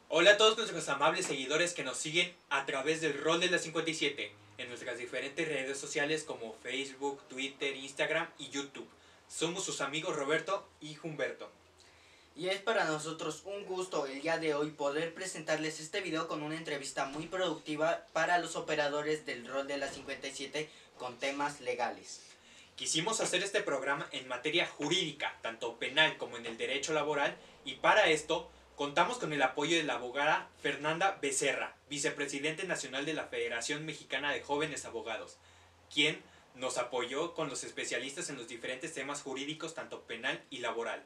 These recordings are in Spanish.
Hola a todos nuestros amables seguidores que nos siguen a través del Rol de la 57 en nuestras diferentes redes sociales como Facebook, Twitter, Instagram y YouTube. Somos sus amigos Roberto y Humberto. Y es para nosotros un gusto el día de hoy poder presentarles este video con una entrevista muy productiva para los operadores del Rol de la 57 con temas legales. Quisimos hacer este programa en materia jurídica, tanto penal como en el derecho laboral, y para esto contamos con el apoyo de la abogada Fernanda Becerra, vicepresidente nacional de la Federación Mexicana de Jóvenes Abogados, quien nos apoyó con los especialistas en los diferentes temas jurídicos, tanto penal y laboral.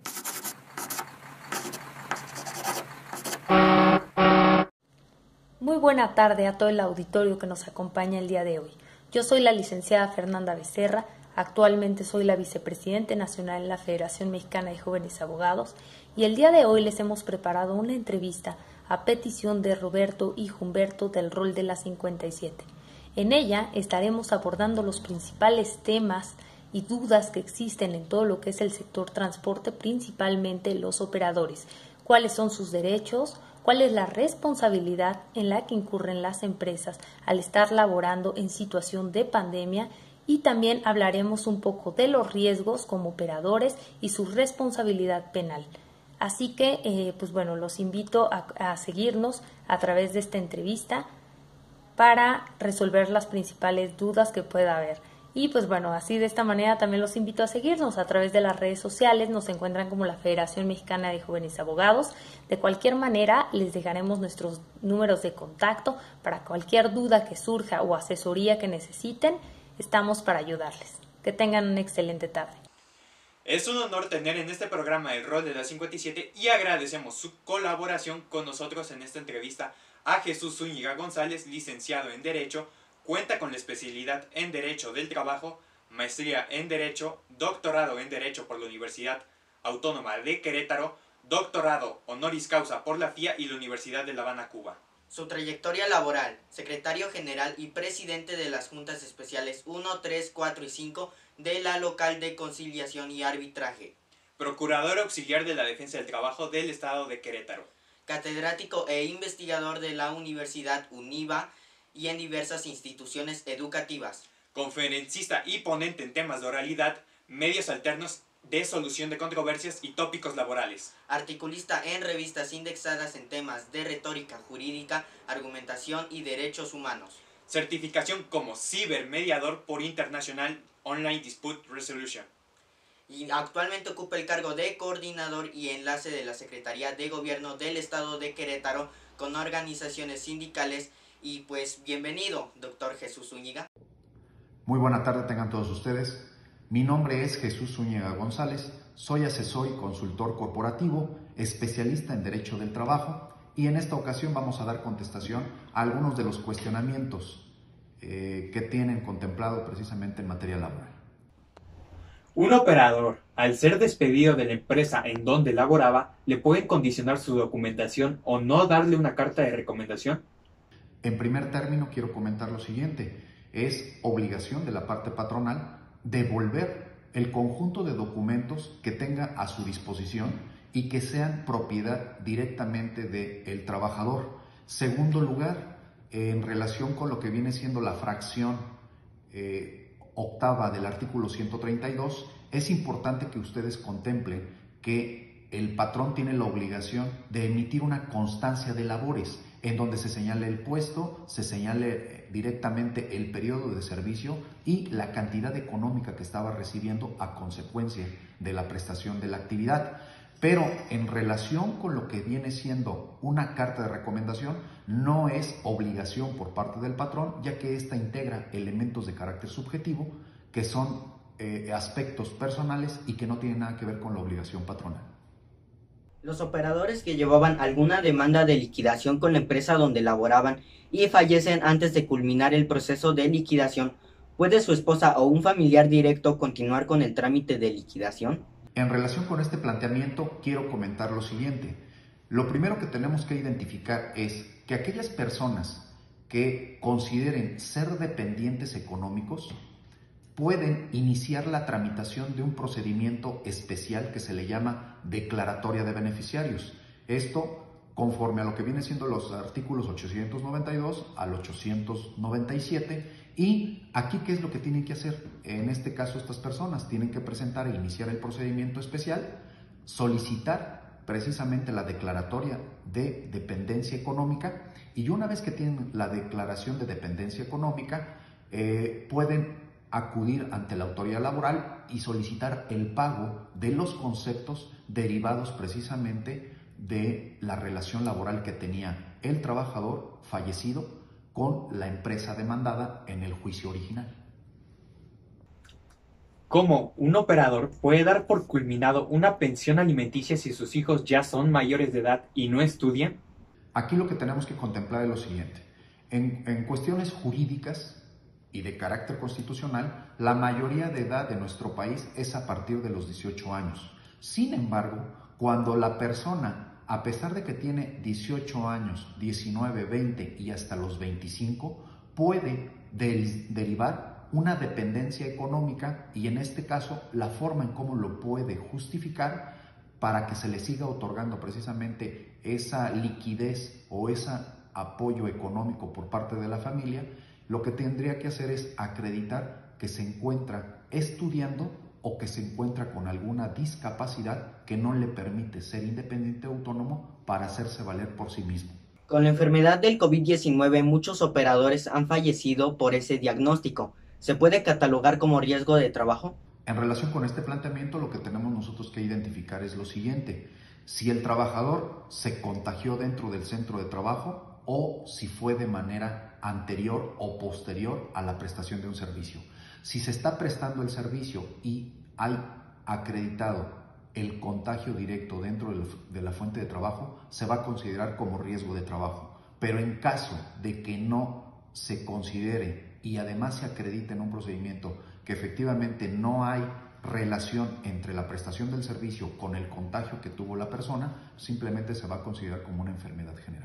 Muy buena tarde a todo el auditorio que nos acompaña el día de hoy. Yo soy la licenciada Fernanda Becerra, actualmente soy la vicepresidente nacional en la Federación Mexicana de Jóvenes Abogados y el día de hoy les hemos preparado una entrevista a petición de Roberto y Humberto del Rol de la 57. En ella estaremos abordando los principales temas y dudas que existen en todo lo que es el sector transporte, principalmente los operadores, cuáles son sus derechos, cuál es la responsabilidad en la que incurren las empresas al estar laborando en situación de pandemia y también hablaremos un poco de los riesgos como operadores y su responsabilidad penal. Así que, los invito a seguirnos a través de esta entrevista para resolver las principales dudas que pueda haber. Y así de esta manera también los invito a seguirnos a través de las redes sociales, nos encuentran como la Federación Mexicana de Jóvenes Abogados. De cualquier manera les dejaremos nuestros números de contacto para cualquier duda que surja o asesoría que necesiten, estamos para ayudarles. Que tengan una excelente tarde. Es un honor tener en este programa el Rol de la 57 y agradecemos su colaboración con nosotros en esta entrevista a Jesús Zúñiga González, licenciado en Derecho, cuenta con la especialidad en Derecho del Trabajo, maestría en Derecho, doctorado en Derecho por la Universidad Autónoma de Querétaro, doctorado honoris causa por la FIA y la Universidad de La Habana, Cuba. Su trayectoria laboral: secretario general y presidente de las Juntas Especiales 1, 3, 4 y 5 de la Local de Conciliación y Arbitraje. Procurador auxiliar de la Defensa del Trabajo del Estado de Querétaro. Catedrático e investigador de la Universidad UNIVA y en diversas instituciones educativas. Conferencista y ponente en temas de oralidad, medios alternos de solución de controversias y tópicos laborales. Articulista en revistas indexadas en temas de retórica jurídica, argumentación y derechos humanos. Certificación como cibermediador por International Online Dispute Resolution. Y actualmente ocupa el cargo de coordinador y enlace de la Secretaría de Gobierno del Estado de Querétaro con organizaciones sindicales. Y pues bienvenido, doctor Jesús Zúñiga. Muy buena tarde tengan todos ustedes. Mi nombre es Jesús Zúñiga González, soy asesor y consultor corporativo, especialista en Derecho del Trabajo, y en esta ocasión vamos a dar contestación a algunos de los cuestionamientos que tienen contemplado precisamente en materia laboral. Un operador, al ser despedido de la empresa en donde laboraba, ¿le pueden condicionar su documentación o no darle una carta de recomendación? En primer término, quiero comentar lo siguiente: es obligación de la parte patronal devolver el conjunto de documentos que tenga a su disposición y que sean propiedad directamente del trabajador. Segundo lugar, en relación con lo que viene siendo la fracción octava del artículo 132, es importante que ustedes contemplen que el patrón tiene la obligación de emitir una constancia de labores en donde se señale el puesto, se señale directamente el periodo de servicio y la cantidad económica que estaba recibiendo a consecuencia de la prestación de la actividad. Pero en relación con lo que viene siendo una carta de recomendación, no es obligación por parte del patrón, ya que ésta integra elementos de carácter subjetivo que son aspectos personales y que no tienen nada que ver con la obligación patronal. Los operadores que llevaban alguna demanda de liquidación con la empresa donde laboraban y fallecen antes de culminar el proceso de liquidación, ¿puede su esposa o un familiar directo continuar con el trámite de liquidación? En relación con este planteamiento, quiero comentar lo siguiente. Lo primero que tenemos que identificar es que aquellas personas que consideren ser dependientes económicos pueden iniciar la tramitación de un procedimiento especial que se le llama declaratoria de beneficiarios. Esto conforme a lo que viene siendo los artículos 892 al 897. Y aquí, ¿qué es lo que tienen que hacer? En este caso, estas personas tienen que presentar e iniciar el procedimiento especial, solicitar precisamente la declaratoria de dependencia económica, y una vez que tienen la declaración de dependencia económica, pueden acudir ante la autoridad laboral y solicitar el pago de los conceptos derivados precisamente de la relación laboral que tenía el trabajador fallecido con la empresa demandada en el juicio original. ¿Cómo un operador puede dar por culminado una pensión alimenticia si sus hijos ya son mayores de edad y no estudian? Aquí lo que tenemos que contemplar es lo siguiente. En cuestiones jurídicas y de carácter constitucional, la mayoría de edad de nuestro país es a partir de los 18 años. Sin embargo, cuando la persona, a pesar de que tiene 18 años, 19, 20 y hasta los 25, puede derivar una dependencia económica, y en este caso la forma en cómo lo puede justificar para que se le siga otorgando precisamente esa liquidez o ese apoyo económico por parte de la familia, lo que tendría que hacer es acreditar que se encuentra estudiando o que se encuentra con alguna discapacidad que no le permite ser independiente o autónomo para hacerse valer por sí mismo. Con la enfermedad del COVID-19, muchos operadores han fallecido por ese diagnóstico. ¿Se puede catalogar como riesgo de trabajo? En relación con este planteamiento, lo que tenemos nosotros que identificar es lo siguiente: si el trabajador se contagió dentro del centro de trabajo o si fue de manera anterior o posterior a la prestación de un servicio. Si se está prestando el servicio y hay acreditado el contagio directo dentro de la fuente de trabajo, se va a considerar como riesgo de trabajo. Pero en caso de que no se considere y además se acredite en un procedimiento que efectivamente no hay relación entre la prestación del servicio con el contagio que tuvo la persona, simplemente se va a considerar como una enfermedad general.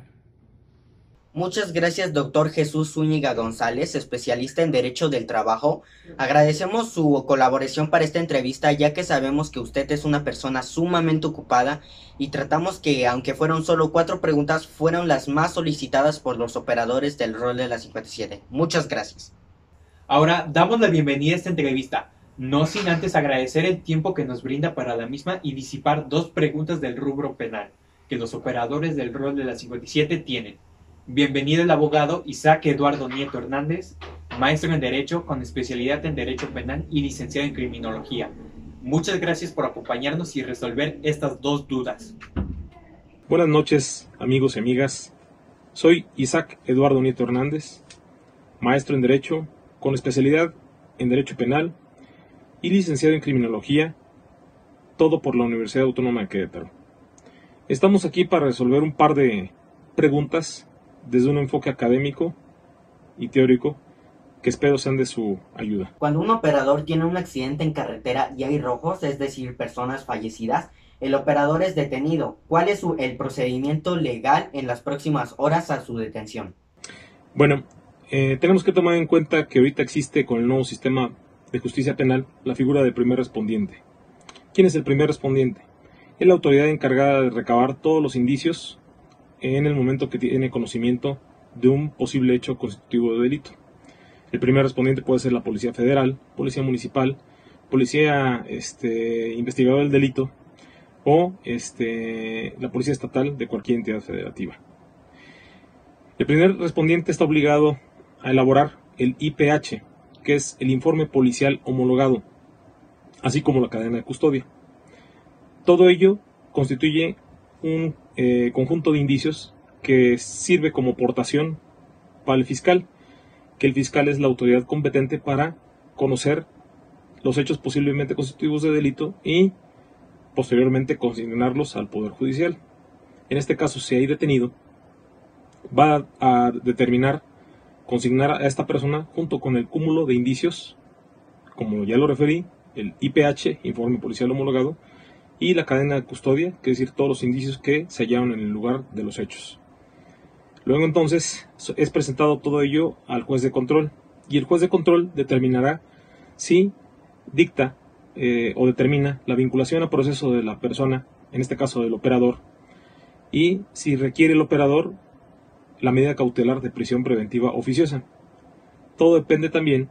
Muchas gracias, doctor Jesús Zúñiga González, especialista en Derecho del Trabajo. Agradecemos su colaboración para esta entrevista, ya que sabemos que usted es una persona sumamente ocupada y tratamos que, aunque fueron solo 4 preguntas, fueron las más solicitadas por los operadores del rol de la 57. Muchas gracias. Ahora damos la bienvenida a esta entrevista, no sin antes agradecer el tiempo que nos brinda para la misma y disipar 2 preguntas del rubro penal que los operadores del rol de la 57 tienen. Bienvenido el abogado Isaac Eduardo Nieto Hernández, maestro en Derecho con especialidad en Derecho Penal y licenciado en Criminología. Muchas gracias por acompañarnos y resolver estas 2 dudas. Buenas noches, amigos y amigas. Soy Isaac Eduardo Nieto Hernández, maestro en Derecho con especialidad en Derecho Penal y licenciado en Criminología, todo por la Universidad Autónoma de Querétaro. Estamos aquí para resolver un par de preguntas desde un enfoque académico y teórico que espero sean de su ayuda. Cuando un operador tiene un accidente en carretera y hay rojos, es decir, personas fallecidas, el operador es detenido. ¿Cuál es el procedimiento legal en las próximas horas a su detención? Bueno, tenemos que tomar en cuenta que ahorita existe con el nuevo sistema de justicia penal la figura del primer respondiente. ¿Quién es el primer respondiente? Es la autoridad encargada de recabar todos los indicios en el momento que tiene conocimiento de un posible hecho constitutivo de delito. El primer respondiente puede ser la Policía Federal, Policía Municipal, Policía investigador del delito o la Policía Estatal de cualquier entidad federativa. El primer respondiente está obligado a elaborar el IPH, que es el informe policial homologado, así como la cadena de custodia. Todo ello constituye un conjunto de indicios que sirve como portación para el fiscal, que el fiscal es la autoridad competente para conocer los hechos posiblemente constitutivos de delito y posteriormente consignarlos al Poder Judicial. En este caso, si hay detenido, va a determinar consignar a esta persona junto con el cúmulo de indicios, como ya lo referí, el IPH, informe policial homologado, y la cadena de custodia, que es decir, todos los indicios que se hallaron en el lugar de los hechos. Luego entonces es presentado todo ello al juez de control, y el juez de control determinará si dicta o determina la vinculación a proceso de la persona, en este caso del operador, y si requiere el operador la medida cautelar de prisión preventiva oficiosa. Todo depende también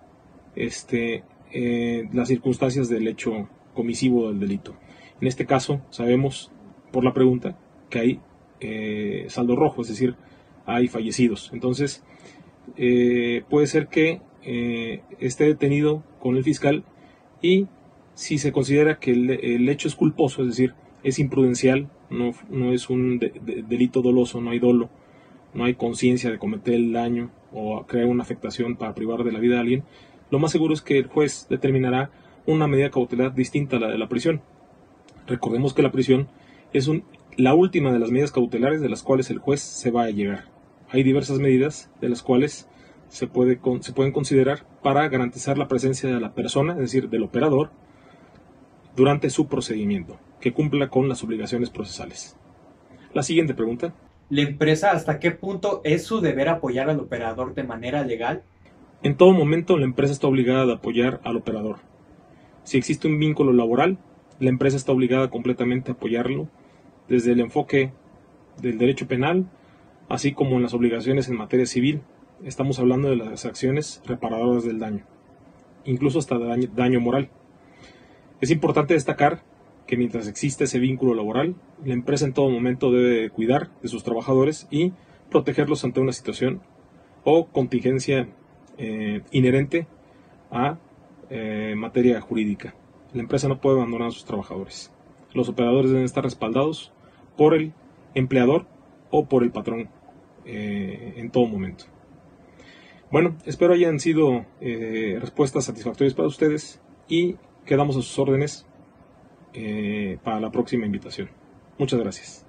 las circunstancias del hecho comisivo del delito. En este caso sabemos por la pregunta que hay saldo rojo, es decir, hay fallecidos. Entonces puede ser que esté detenido con el fiscal, y si se considera que el hecho es culposo, es decir, es imprudencial, no es un delito doloso, no hay dolo, no hay conciencia de cometer el daño o crear una afectación para privar de la vida a alguien, lo más seguro es que el juez determinará una medida cautelar distinta a la de la prisión. Recordemos que la prisión es la última de las medidas cautelares de las cuales el juez se va a llegar. Hay diversas medidas de las cuales se pueden considerar para garantizar la presencia de la persona, es decir, del operador, durante su procedimiento, que cumpla con las obligaciones procesales. La siguiente pregunta. ¿La empresa hasta qué punto es su deber apoyar al operador de manera legal? En todo momento la empresa está obligada a apoyar al operador. Si existe un vínculo laboral, la empresa está obligada completamente a apoyarlo desde el enfoque del derecho penal, así como en las obligaciones en materia civil. Estamos hablando de las acciones reparadoras del daño, incluso hasta daño moral. Es importante destacar que mientras existe ese vínculo laboral, la empresa en todo momento debe cuidar de sus trabajadores y protegerlos ante una situación o contingencia inherente a materia jurídica. La empresa no puede abandonar a sus trabajadores. Los operadores deben estar respaldados por el empleador o por el patrón en todo momento. Bueno, espero hayan sido respuestas satisfactorias para ustedes y quedamos a sus órdenes para la próxima invitación. Muchas gracias.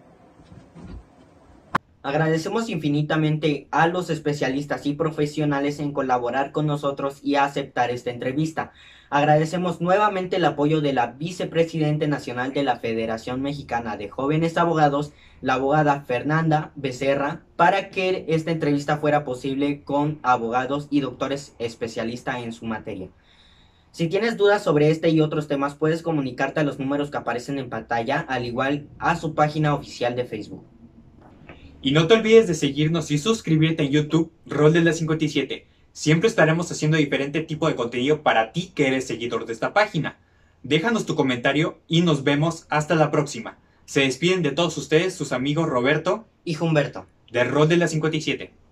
Agradecemos infinitamente a los especialistas y profesionales en colaborar con nosotros y aceptar esta entrevista. Agradecemos nuevamente el apoyo de la vicepresidente nacional de la Federación Mexicana de Jóvenes Abogados, la abogada Fernanda Becerra, para que esta entrevista fuera posible con abogados y doctores especialistas en su materia. Si tienes dudas sobre este y otros temas, puedes comunicarte a los números que aparecen en pantalla, al igual a su página oficial de Facebook. Y no te olvides de seguirnos y suscribirte en YouTube, Rol de la 57. Siempre estaremos haciendo diferente tipo de contenido para ti que eres seguidor de esta página. Déjanos tu comentario y nos vemos hasta la próxima. Se despiden de todos ustedes sus amigos Roberto y Humberto, de Rol de la 57.